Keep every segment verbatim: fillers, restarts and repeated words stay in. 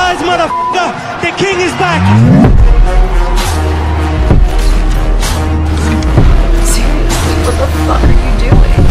Surprise, motherfucker! The king is back! Seriously, what the fuck are you doing?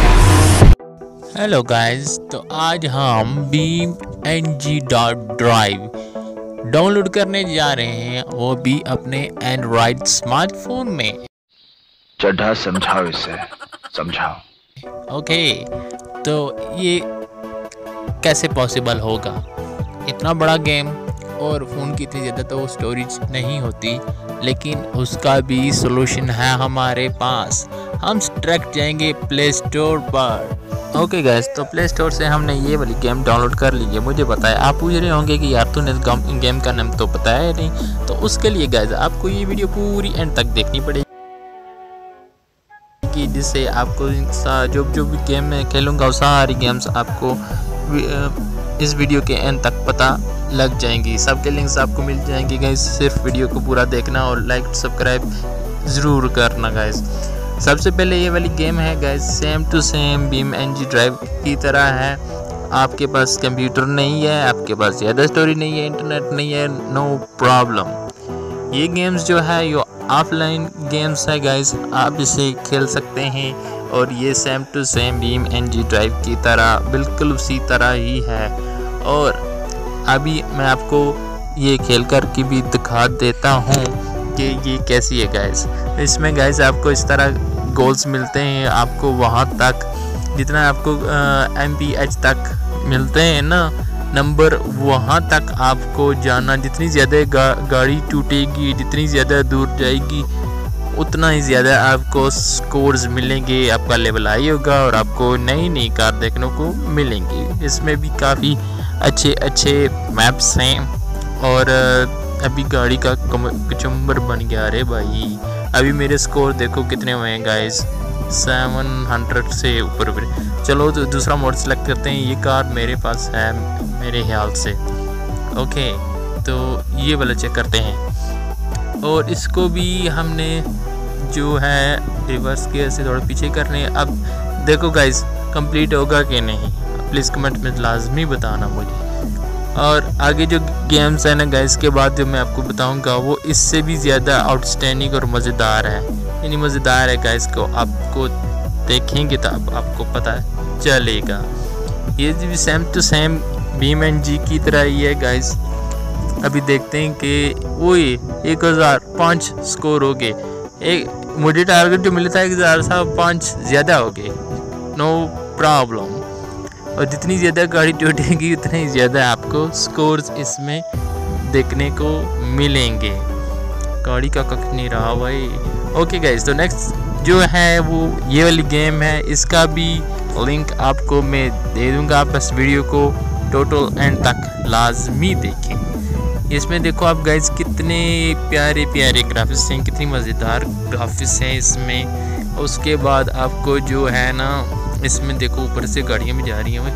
Hello guys, तो आज हम Beam N G dot drive download करने जा रहे हैं, वो भी अपने एंड्रॉइड स्मार्टफोन में। चढ़ा समझाओ इसे, समझाओ। ओके, तो ये कैसे पॉसिबल होगा? इतना बड़ा गेम और फ़ोन की इतनी ज़्यादा तो स्टोरेज नहीं होती, लेकिन उसका भी सॉल्यूशन है हमारे पास। हम डायरेक्ट जाएंगे प्ले स्टोर पर। ओके गाइस, तो प्ले स्टोर से हमने ये वाली गेम डाउनलोड कर ली है। मुझे पता है आप पूछ रहे होंगे कि यार तूने इस गेम का नाम तो बताया है नहीं, तो उसके लिए गाइस आपको ये वीडियो पूरी एंड तक देखनी पड़ेगी, कि जिससे आपको जो जो भी गेम में खेलूँगा वो सारी गेम्स आपको इस वीडियो के एंड तक पता लग जाएंगी। सबके लिंक्स आपको मिल जाएंगे गाइस, सिर्फ वीडियो को पूरा देखना और लाइक सब्सक्राइब ज़रूर करना गाइस। सबसे पहले ये वाली गेम है guys, same to same Beam N G drive की तरह है। आपके पास कंप्यूटर नहीं है, आपके पास ज़्यादा स्टोरेज नहीं है, इंटरनेट नहीं है, नो प्रॉब्लम। ये गेम्स जो है ये ऑफलाइन गेम्स है गाइस, आप इसे खेल सकते हैं और ये same to same Beam N G drive की तरह बिल्कुल उसी तरह ही है। और अभी मैं आपको ये खेल कर के भी दिखा देता हूँ कि ये कैसी है गाइस। इसमें गाइस आपको इस तरह गोल्स मिलते हैं, आपको वहाँ तक जितना आपको एम पी एच तक मिलते हैं ना नंबर, वहाँ तक आपको जाना। जितनी ज़्यादा गा, गाड़ी टूटेगी, जितनी ज़्यादा दूर जाएगी, उतना ही ज़्यादा आपको स्कोर्स मिलेंगे, आपका लेवल हाई होगा और आपको नई नई कार देखने को मिलेंगी। इसमें भी काफ़ी अच्छे अच्छे मैप्स हैं और अभी गाड़ी का कचुम्बर बन गया। अरे भाई, अभी मेरे स्कोर देखो कितने हुए हैं गाइस, सेवन हंड्रेड से ऊपर ऊपर। चलो तो दूसरा मोड सेलेक्ट करते हैं। ये कार मेरे पास है मेरे ख्याल से। ओके, तो ये वाला चेक करते हैं और इसको भी हमने जो है रिवर्स गियर से थोड़ा पीछे करने। अब देखो गाइस कंप्लीट होगा कि नहीं, प्लीज़ कमेंट में लाजमी बताना मुझे। और आगे जो गेम्स है ना गाइस के बाद जो मैं आपको बताऊंगा वो इससे भी ज़्यादा आउटस्टैंडिंग और मज़ेदार है। यानी मज़ेदार है गाइस, को आपको देखेंगे तो अब आपको पता चलेगा। ये भी same to same Beam N G की तरह ही है गाइस। अभी देखते हैं कि वही एक हज़ार पाँच स्कोर हो गए। एक मुझे टारगेट जो मिला था एक हज़ार सा पाँच ज़्यादा हो गए, नो प्रॉब्लम। और जितनी ज़्यादा गाड़ी टूटेगी उतने ज़्यादा आपको स्कोर्स इसमें देखने को मिलेंगे। गाड़ी का कख नहीं रहा भाई। ओके गाइस, तो नेक्स्ट जो है वो ये वाली गेम है, इसका भी लिंक आपको मैं दे दूंगा। आप बस वीडियो को टोटल एंड तक लाजमी देखें। इसमें देखो आप गाइस कितने प्यारे प्यारे ग्राफिक्स हैं, कितनी मज़ेदार ग्राफिक्स हैं इसमें। उसके बाद आपको जो है ना इसमें देखो ऊपर से गाड़ियाँ भी जा रही हैं,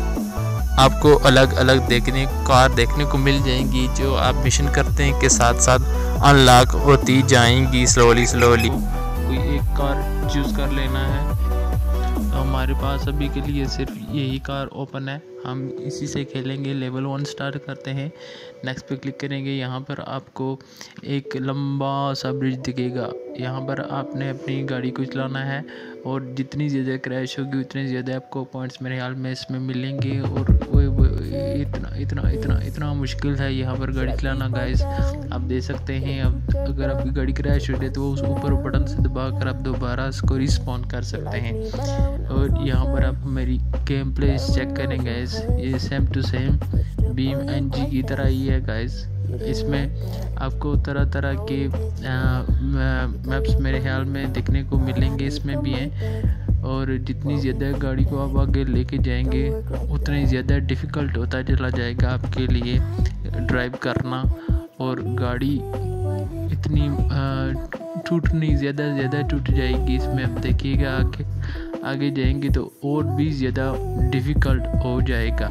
आपको अलग अलग देखने कार देखने को मिल जाएंगी, जो आप मिशन करते हैं के साथ साथ अनलॉक होती जाएंगी स्लोली स्लोली। कोई एक कार चूज़ कर लेना है, तो हमारे पास अभी के लिए सिर्फ यही कार ओपन है, हम इसी से खेलेंगे। लेवल वन स्टार्ट करते हैं, नेक्स्ट पे क्लिक करेंगे। यहाँ पर आपको एक लंबा सा ब्रिज दिखेगा, यहाँ पर आपने अपनी गाड़ी को चलाना है और जितनी ज़्यादा क्रैश होगी उतने ज़्यादा आपको पॉइंट्स मेरे ख्याल में इसमें मिलेंगे। और वो, वो इतना इतना इतना इतना मुश्किल है यहाँ पर गाड़ी चलाना गाइस, आप देख सकते हैं। अब अगर आपकी गाड़ी क्रैश हो जाए तो उस ऊपर बटन से दबा कर आप दोबारा इसको रिस्पॉन कर सकते हैं। और यहाँ पर आप मेरी गेम प्ले चेक करें गाइस, ये same to same Beam N G की तरह ही है गाइस। इसमें आपको तरह तरह के मैप्स मेरे ख्याल में देखने को मिलेंगे, इसमें भी हैं। और जितनी ज़्यादा गाड़ी को आप आगे लेके जाएंगे उतनी ज़्यादा डिफ़िकल्ट होता चला जाएगा आपके लिए ड्राइव करना। और गाड़ी इतनी टूटनी ज़्यादा ज़्यादा टूट जाएगी इसमें। आप देखिएगा आगे आगे जाएंगे तो और भी ज़्यादा डिफ़िकल्ट हो जाएगा।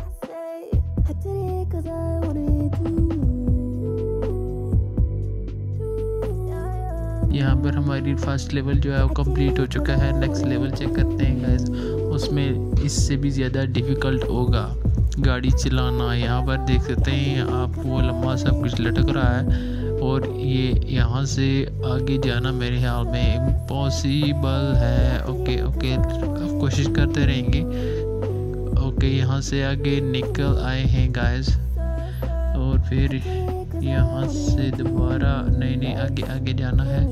यहाँ पर हमारी फर्स्ट लेवल जो है वो कंप्लीट हो चुका है। नेक्स्ट लेवल चेक करते हैं गाइस, उसमें इससे भी ज़्यादा डिफ़िकल्ट होगा। गाड़ी चलाना। यहाँ पर देख सकते हैं आप वो लंबा सा कुछ लटक रहा है और ये यहाँ से आगे जाना मेरे ख्याल में इम्पॉसिबल है। ओके ओके आप कोशिश करते रहेंगे। ओके यहाँ से आगे निकल आए हैं गाइस और फिर यहाँ से दोबारा नहीं नहीं आगे आगे जाना है।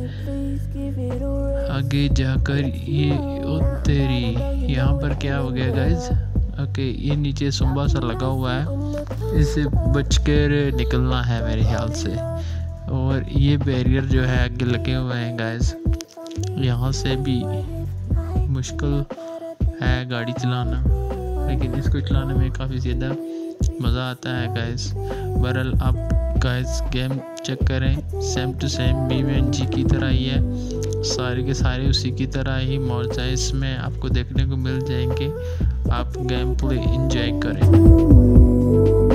आगे जाकर ये तेरी यहाँ पर क्या हो गया गाइस। ओके ये नीचे सुंबा सा लगा हुआ है, इससे बच कर निकलना है मेरे ख्याल से। और ये बैरियर जो है आगे लगे हुए हैं गाइस, यहाँ से भी मुश्किल है गाड़ी चलाना, लेकिन इसको चलाने में काफ़ी ज़्यादा मज़ा आता है गाइस। बहरहाल आप गाइस गेम चेक करें, same to same B M G की तरह ही है, सारे के सारे उसी की तरह ही मॉड्स हैं इसमें आपको देखने को मिल जाएंगे। आप गेम प्ले एंजॉय करें।